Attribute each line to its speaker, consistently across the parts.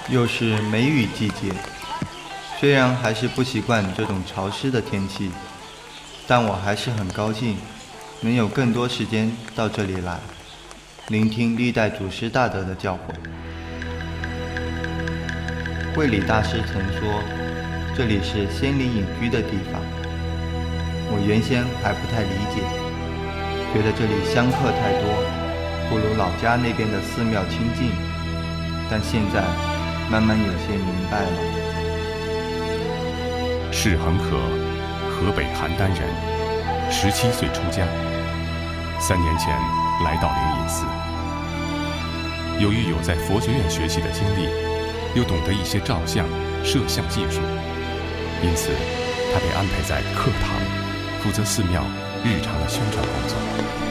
Speaker 1: 又是梅雨季节，虽然还是不习惯这种潮湿的天气，但我还是很高兴能有更多时间到这里来，聆听历代祖师大德的教诲。慧理大师曾说，这里是仙灵隐居的地方。我原先还不太理解，觉得这里香客太多，不如老家那边的寺庙清净，但现在慢慢有些明白了。
Speaker 2: 释恒可，河北邯郸人，17岁出家，3年前来到灵隐寺。由于有在佛学院学习的经历，又懂得一些照相、摄像技术，因此他被安排在课堂，负责寺庙日常的宣传工作。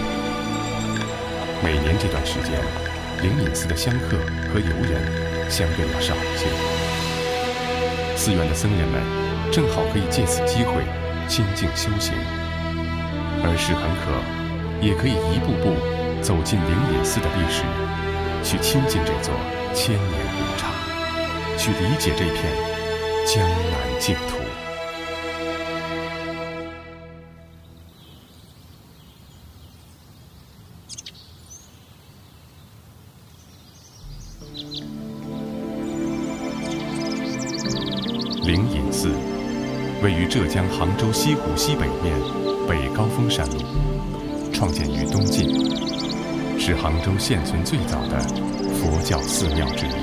Speaker 2: 每年这段时间，灵隐寺的香客和游人相对要少一些，寺院的僧人们正好可以借此机会清静修行，而释恒可也可以一步步走进灵隐寺的历史，去亲近这座千年古刹，去理解这片江南净土。灵隐寺位于浙江杭州西湖西北面北高峰山路，创建于东晋，是杭州现存最早的佛教寺庙之一。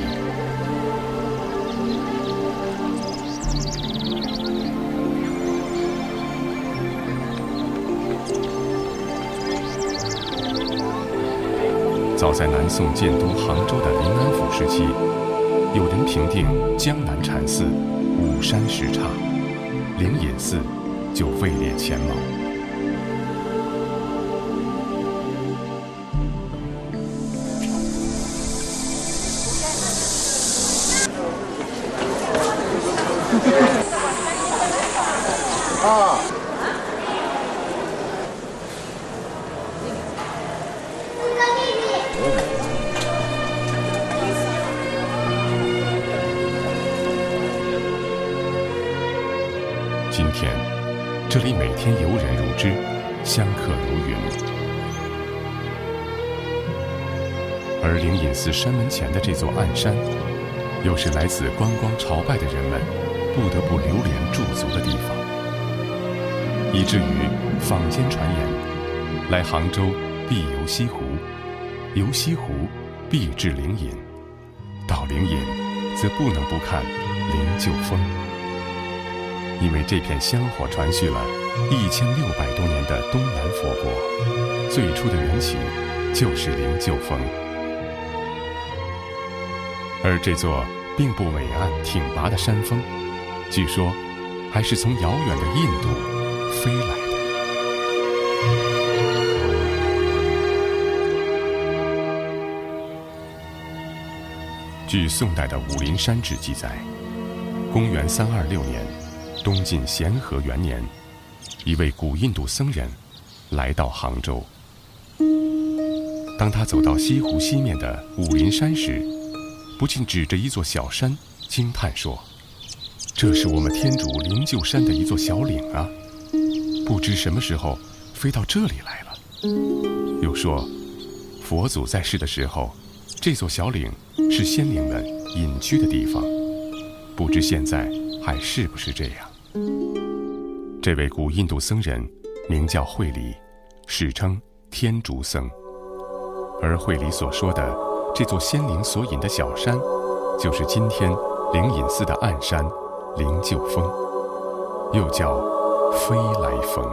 Speaker 2: 早在南宋建都杭州的临安府时期，有人评定江南禅寺五山十刹，灵隐寺就位列前茅。今天，这里每天游人如织，香客如云。而灵隐寺山门前的这座暗山，又是来自观光朝拜的人们不得不流连驻足的地方，以至于坊间传言，来杭州必游西湖，游西湖必至灵隐，到灵隐则不能不看灵鹫峰。因为这片香火传续了1600多年的东南佛国，最初的缘起就是灵鹫峰。而这座并不伟岸挺拔的山峰，据说还是从遥远的印度飞来的。据宋代的《武陵山志》记载，公元326年，东晋咸和元年，一位古印度僧人来到杭州。当他走到西湖西面的武陵山时，不禁指着一座小山惊叹说：“这是我们天主灵鹫山的一座小岭啊，不知什么时候飞到这里来了。”又说，佛祖在世的时候，这座小岭是仙灵们隐居的地方，不知现在还是不是这样。这位古印度僧人名叫慧理，史称天竺僧。而慧理所说的这座仙灵所隐的小山，就是今天灵隐寺的暗山灵鹫峰，又叫飞来峰。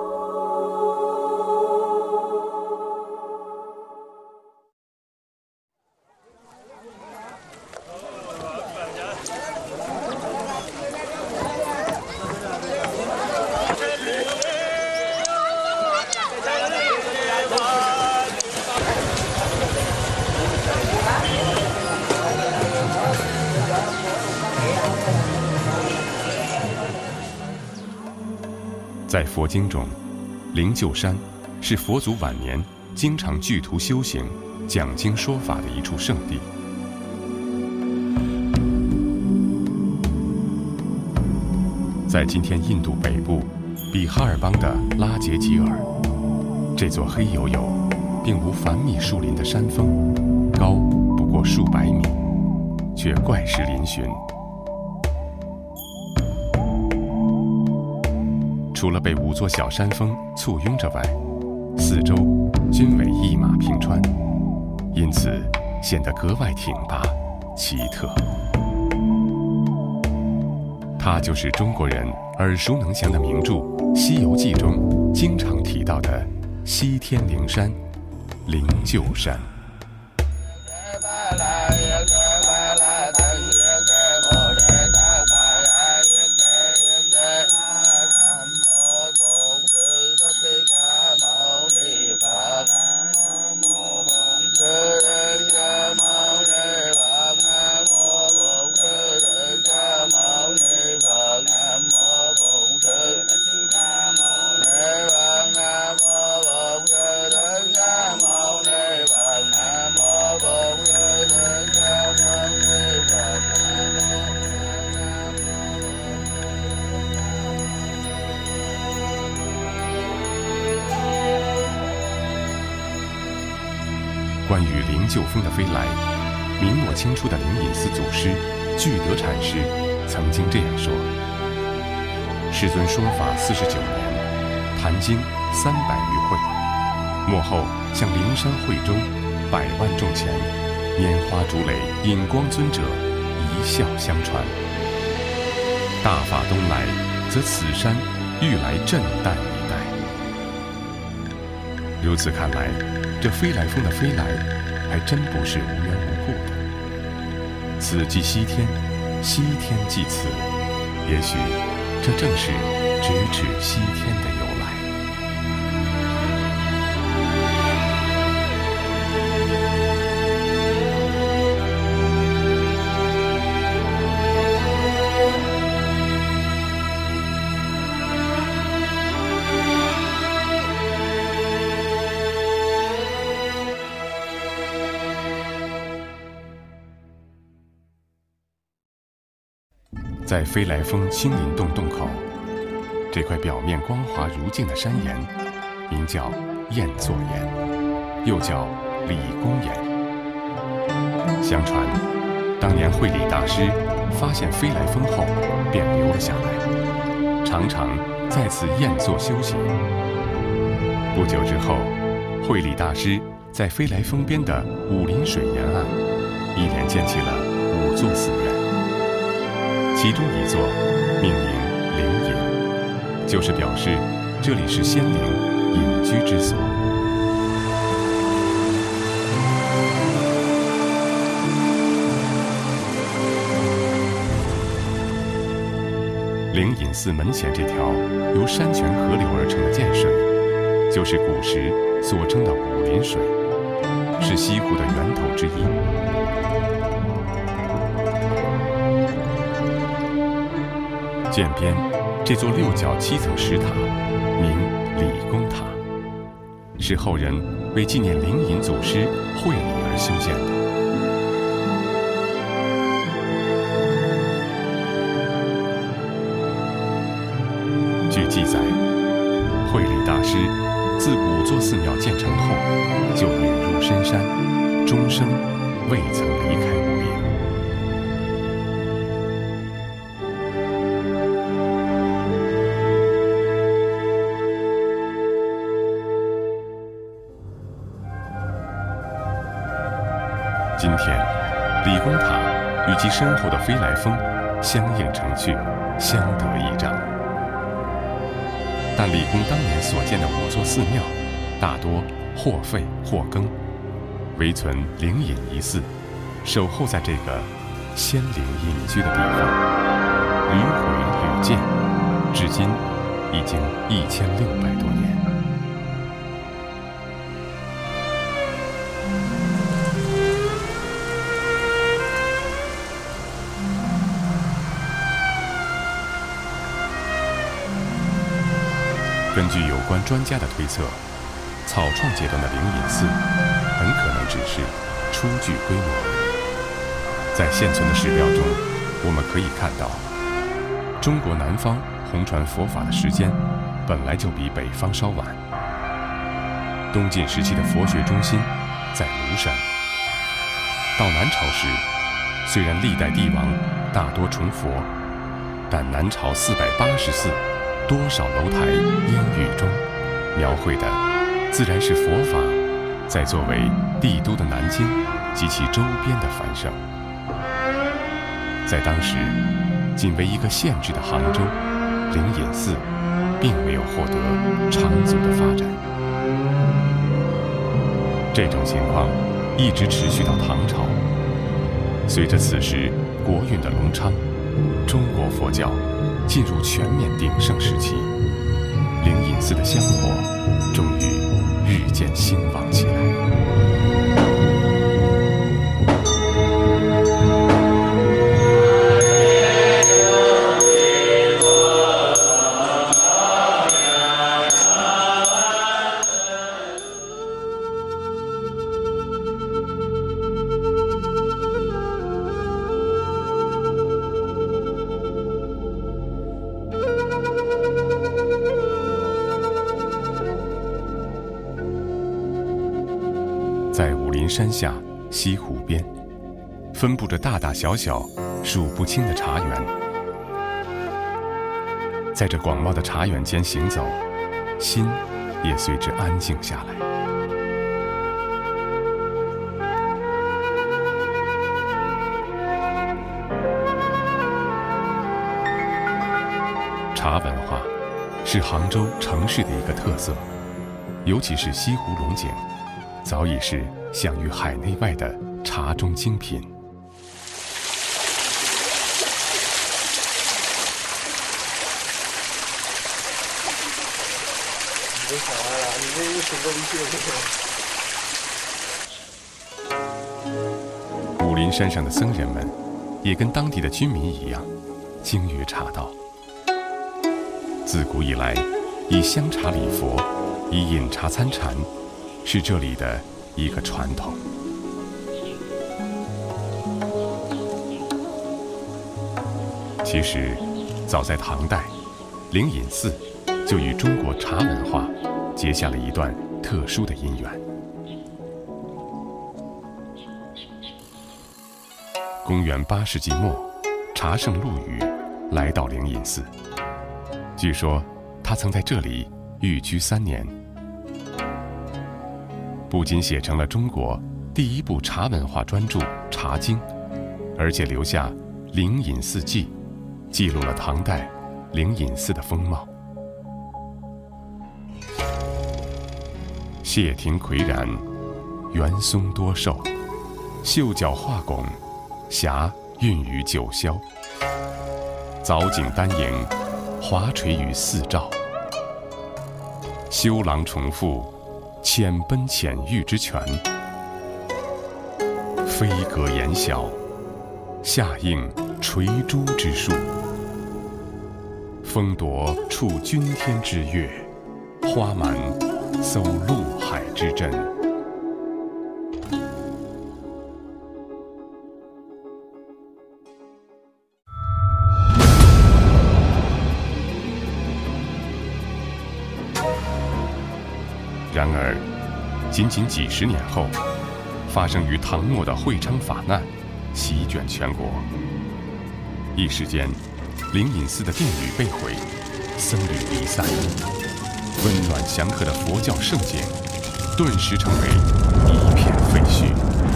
Speaker 2: 在佛经中，灵鹫山是佛祖晚年经常聚徒修行、讲经说法的一处圣地。 在今天印度北部比哈尔邦的拉杰吉尔，这座黑黝黝并无繁密树林的山峰，高不过数百米，却怪石嶙峋。除了被5座小山峰簇拥着外，四周均为一马平川，因此显得格外挺拔奇特。它就是中国人耳熟能详的名著《西游记》中经常提到的西天灵山灵鹫山。关于灵鹫峰的飞来，明末清初的灵隐寺祖师具德禅师曾经这样说：世尊说法49年，谈经300余会，末后向灵山会中100万众前，拈花烛蕾引光尊者一笑相传。大法东来，则此山欲来震旦一代。如此看来，这飞来峰的飞来，还真不是无缘无故的。此即西天，西天即此，也许这正是直指西天的由来。在飞来峰青林洞洞口，这块表面光滑如镜的山岩，名叫燕座岩，又叫理公岩。相传，当年慧理大师发现飞来峰后，便留了下来，常常在此燕座修行。不久之后，慧理大师在飞来峰边的武林水沿岸，一连建起了5座寺院。其中一座命名灵隐，就是表示这里是仙灵隐居之所。灵隐寺门前这条由山泉河流而成的涧水，就是古时所称的武林水，是西湖的源头之一。涧边这座6角7层石塔，名理公塔，是后人为纪念灵隐祖师慧理而修建的。据记载，慧理大师自5座寺庙建成后，就隐入深山，终生未曾离开武林。今天，理公塔与其身后的飞来峰相映成趣，相得益彰。但理公当年所建的5座寺庙，大多或废或更，唯存灵隐一寺，守候在这个仙灵隐居的地方，屡毁屡建，至今已经1600多年。根据有关专家的推测，草创阶段的灵隐寺很可能只是初具规模而已。在现存的史料中，我们可以看到，中国南方红传佛法的时间本来就比北方稍晚。东晋时期的佛学中心在庐山。到南朝时，虽然历代帝王大多崇佛，但南朝480寺多少楼台烟雨中，描绘的自然是佛法在作为帝都的南京及其周边的繁盛。在当时仅为一个县制的杭州，灵隐寺并没有获得长足的发展。这种情况一直持续到唐朝。随着此时国运的隆昌，中国佛教进入全面鼎盛时期，灵隐寺的香火终于日渐兴旺起来。在武陵山下西湖边，分布着大大小小数不清的茶园。在这广袤的茶园间行走，心也随之安静下来。茶文化是杭州城市的一个特色，尤其是西湖龙井，早已是享誉海内外的茶中精品。
Speaker 3: 你别想来了，你这又省过一去了。
Speaker 2: 武陵山上的僧人们也跟当地的居民一样，精于茶道。自古以来，以香茶礼佛，以饮茶参禅，是这里的一个传统。其实，早在唐代，灵隐寺就与中国茶文化结下了一段特殊的姻缘。公元8世纪末，茶圣陆羽来到灵隐寺，据说他曾在这里寓居3年。不仅写成了中国第一部茶文化专著《茶经》，而且留下《灵隐寺记》，记录了唐代灵隐寺的风貌。谢庭岿然，圆松多寿，秀角画拱，霞韵于九霄。藻井丹营，华垂于4照。修廊重复，浅奔浅玉之泉。飞阁檐小，下映垂珠之树。风夺触君天之月，花满搜陆海之珍。然而，仅仅几十年后，发生于唐末的会昌法难席卷全国。一时间，灵隐寺的殿宇被毁，僧侣离散，温暖祥和的佛教圣境顿时成为一片废墟。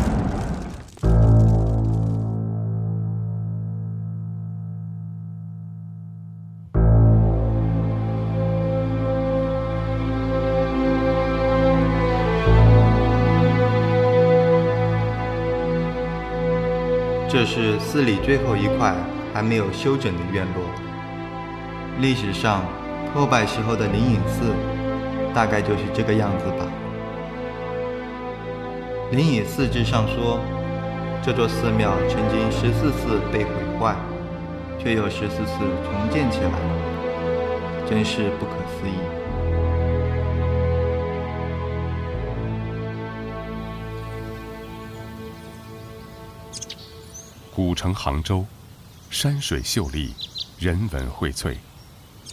Speaker 1: 这是寺里最后一块还没有修整的院落。历史上破败时候的灵隐寺大概就是这个样子吧。灵隐寺志上说，这座寺庙曾经14次被毁坏，却又14次重建起来，真是不可思议。
Speaker 2: 古城杭州，山水秀丽，人文荟萃，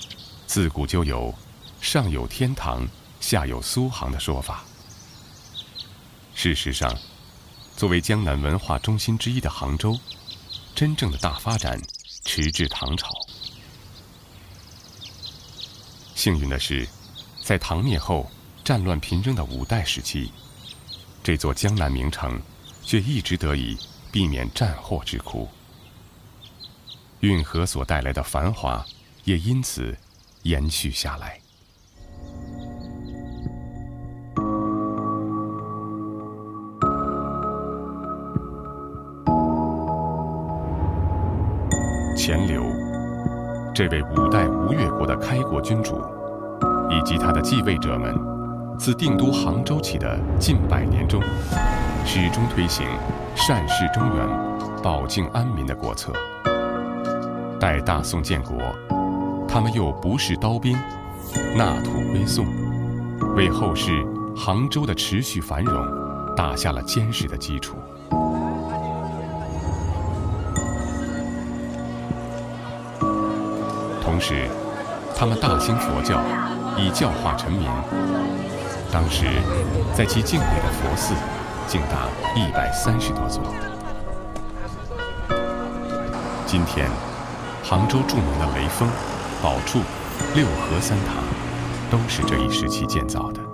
Speaker 2: 自古就有上有天堂，下有苏杭的说法。事实上，作为江南文化中心之一的杭州，真正的大发展迟至唐朝。幸运的是，在唐灭后战乱频仍的五代时期，这座江南名城却一直得以避免战祸之苦。运河所带来的繁华也因此延续下来。钱镠，这位五代吴越国的开国君主，以及他的继位者们，自定都杭州起的近100年中，始终推行善事中原、保境安民的国策。待大宋建国，他们又不视刀兵，纳土归宋，为后世杭州的持续繁荣打下了坚实的基础。同时，他们大兴佛教，以教化臣民。当时，在其境内的佛寺竟达130多座。今天，杭州著名的雷锋、宝柱、六合三塔，都是这一时期建造的。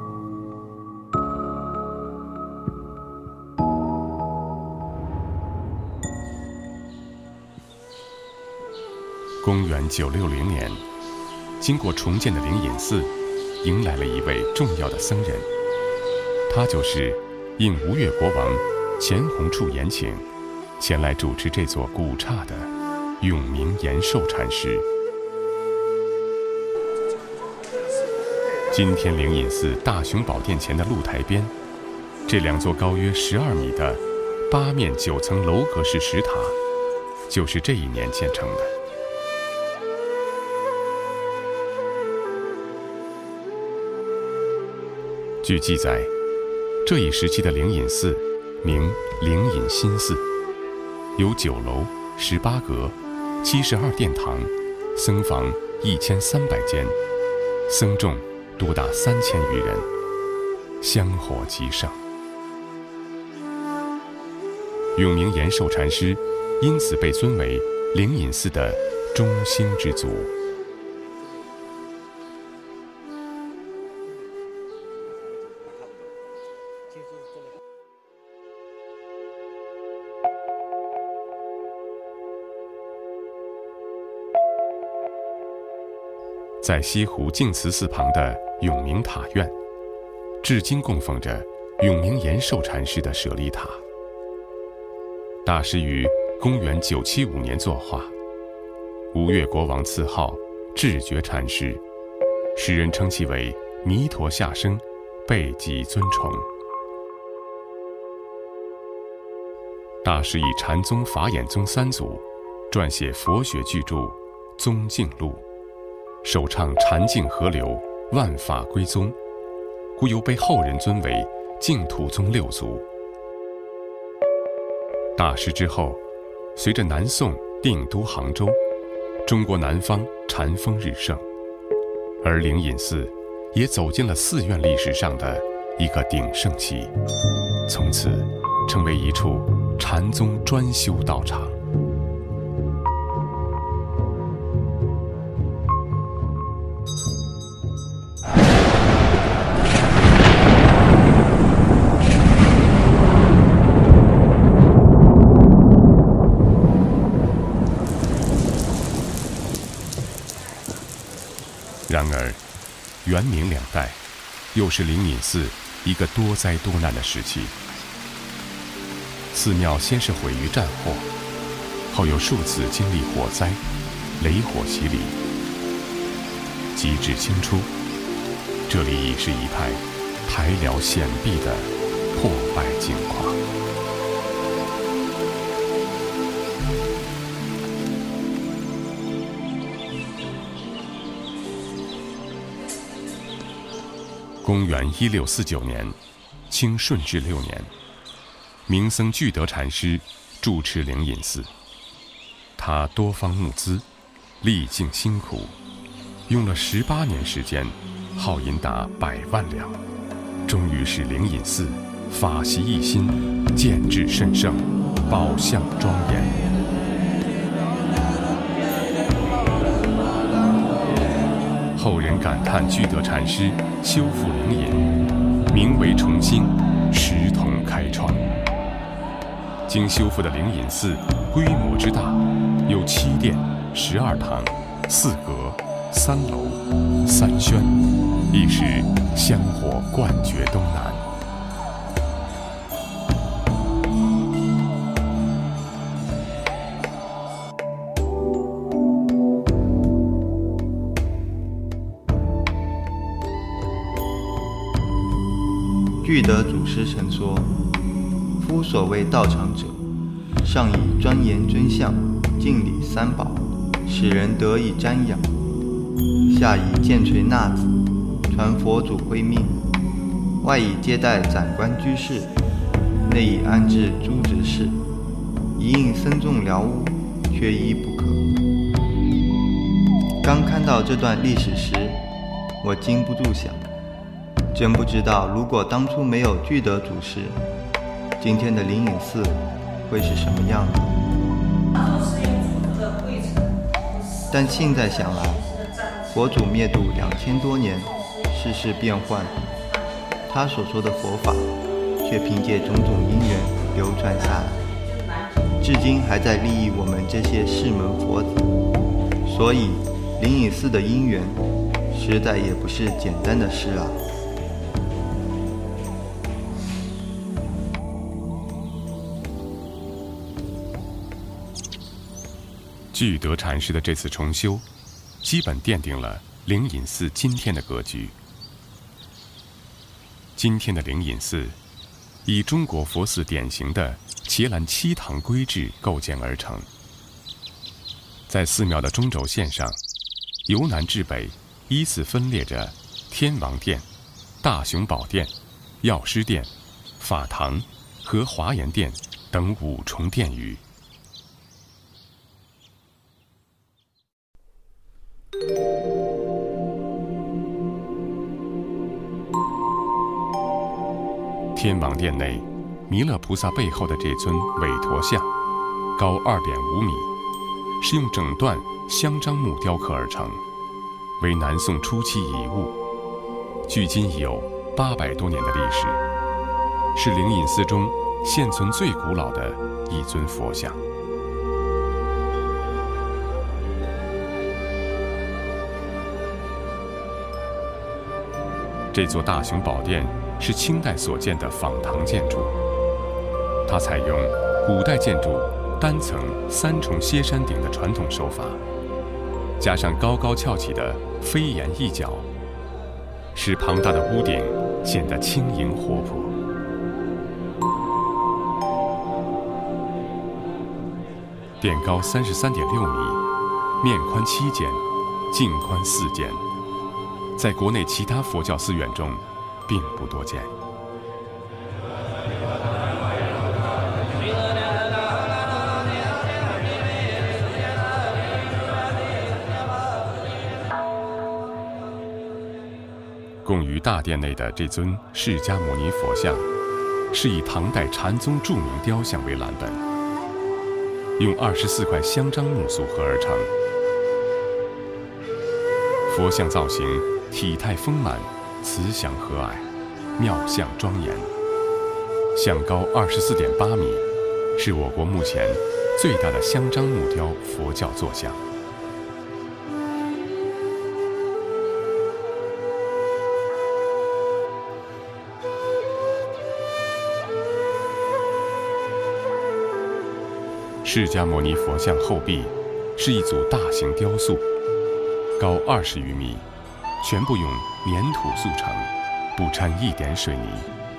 Speaker 2: 公元960年，经过重建的灵隐寺，迎来了一位重要的僧人，他就是应吴越国王钱弘处延请，前来主持这座古刹的永明延寿禅师。今天灵隐寺大雄宝殿前的露台边，这2座高约12米的8面9层楼阁式石塔，就是这一年建成的。据记载，这一时期的灵隐寺名灵隐新寺，有9楼、18阁、72殿堂，僧房1300间，僧众多达3000余人，香火极盛。永明延寿禅师因此被尊为灵隐寺的中兴之祖。在西湖净慈寺旁的永明塔院，至今供奉着永明延寿禅师的舍利塔。大师于公元975年作画，吴越国王赐号智觉禅师，世人称其为弥陀下生，备极尊崇。大师以禅宗法眼宗3祖撰写佛学巨著《宗净录》，首倡禅净合流，万法归宗，故又被后人尊为净土宗6祖。大师之后，随着南宋定都杭州，中国南方禅风日盛，而灵隐寺也走进了寺院历史上的一个鼎盛期，从此成为一处禅宗专修道场。然而，元明2代，又是灵隐寺一个多灾多难的时期。寺庙先是毁于战祸，后又数次经历火灾、雷火洗礼。及至清初，这里已是一派台辽险壁的破败境况。公元1649年，清顺治6年，明僧巨德禅师住持灵隐寺。他多方募资，历尽辛苦， 用了18年时间，耗银达100万两，终于使灵隐寺法席一心，建制甚盛，宝相庄严。后人感叹具德禅师修复灵隐，名为重兴，实同开创。经修复的灵隐寺规模之大，有7殿、12堂、4阁、3楼、3轩，一时香火冠绝东南。
Speaker 1: 具德祖师曾说：“夫所谓道场者，上以庄严尊相，敬礼三宝，使人得以瞻仰；下以剑锤纳子，传佛祖慧命；外以接待长官居士，内以安置诸执事，一应僧众寮屋，缺一不可。”刚看到这段历史时，我禁不住想，真不知道如果当初没有具德祖师，今天的灵隐寺会是什么样的。但现在想来，佛祖灭度2000多年，世事变幻，他所说的佛法却凭借种种因缘流传下来，至今还在利益我们这些世门佛子。所以灵隐寺的因缘实在也不是简单的事啊。
Speaker 2: 具德禅师的这次重修，基本奠定了灵隐寺今天的格局。今天的灵隐寺，以中国佛寺典型的伽蓝7堂规制构建而成。在寺庙的中轴线上，由南至北依次分列着天王殿、大雄宝殿、药师殿、法堂和华严殿等5重殿宇。天王殿内，弥勒菩萨背后的这尊韦陀像，高2.5米，是用整段香樟木雕刻而成，为南宋初期遗物，距今已有800多年的历史，是灵隐寺中现存最古老的一尊佛像。这座大雄宝殿是清代所建的仿唐建筑，它采用古代建筑单层3重歇山顶的传统手法，加上高高翘起的飞檐翼角，使庞大的屋顶显得轻盈活泼。殿高33.6米，面宽7间，径宽4间，在国内其他佛教寺院中并不多见。供于大殿内的这尊释迦牟尼佛像，是以唐代禅宗著名雕像为蓝本，用24块香樟木组合而成。佛像造型体态丰满，慈祥和蔼，妙相庄严。像高24.8米，是我国目前最大的香樟木雕佛教坐像。释迦牟尼佛像后壁是一组大型雕塑，高20余米，全部用粘土塑成，不掺一点水泥。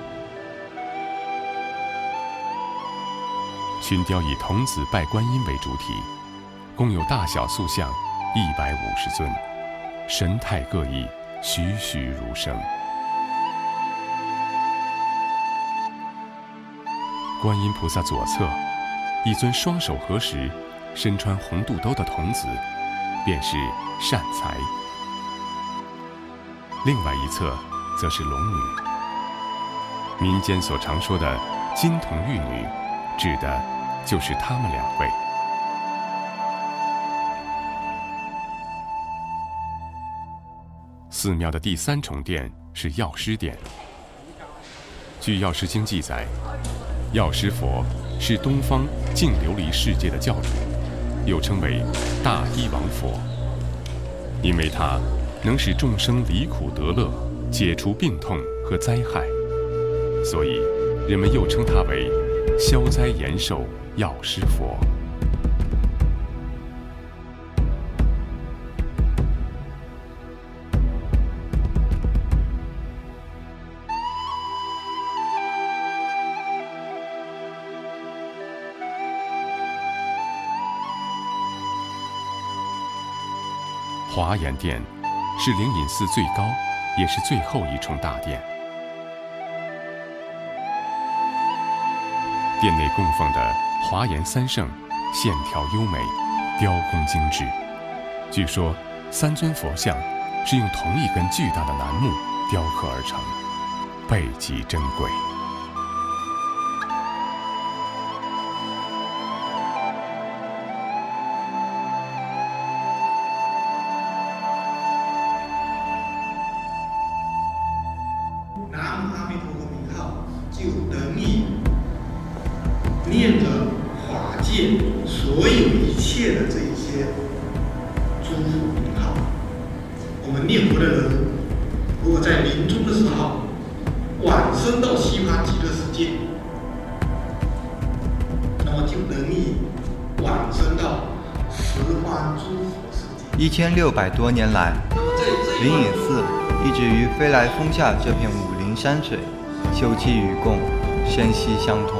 Speaker 2: 群雕以童子拜观音为主体，共有大小塑像150尊，神态各异，栩栩如生。观音菩萨左侧，一尊双手合十、身穿红肚兜的童子，便是善财， 另外一侧则是龙女。民间所常说的金童玉女，指的就是她们两位。寺庙的第3重殿是药师殿。据《药师经》记载，药师佛是东方净琉璃世界的教主，又称为大医王佛。因为他能使众生离苦得乐，解除病痛和灾害，所以人们又称他为消灾延寿药师佛。华严殿是灵隐寺最高也是最后一重大殿。殿内供奉的华严三圣线条优美，雕工精致。据说3尊佛像是用同一根巨大的楠木雕刻而成，倍极珍贵。
Speaker 4: 念着法界所有一切的这一些诸佛名号，我们念佛的人，如果在临终的时候往生到西方极乐世界，那么就能以往生到十方诸佛世界。
Speaker 1: 1600多年来，灵隐寺一直与飞来峰下这片武陵山水休戚与共，生息相通。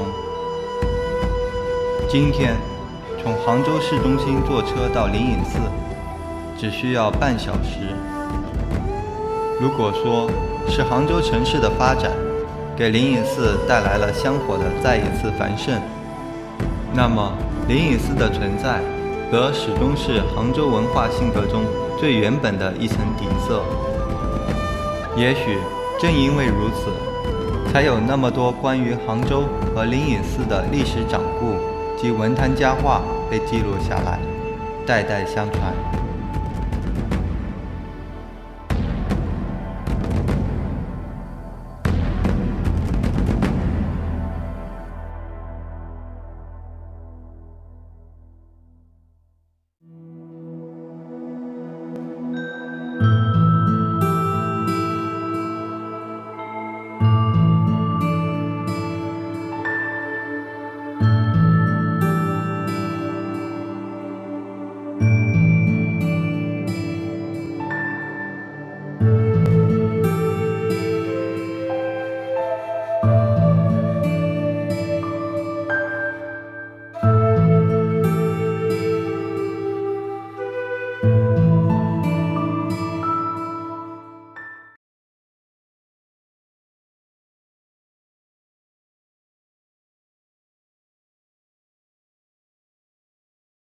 Speaker 1: 今天，从杭州市中心坐车到灵隐寺，只需要半小时。如果说是杭州城市的发展，给灵隐寺带来了香火的再一次繁盛，那么灵隐寺的存在，则始终是杭州文化性格中最原本的一层底色。也许正因为如此，才有那么多关于杭州和灵隐寺的历史掌故及文坛佳话被记录下来，代代相传。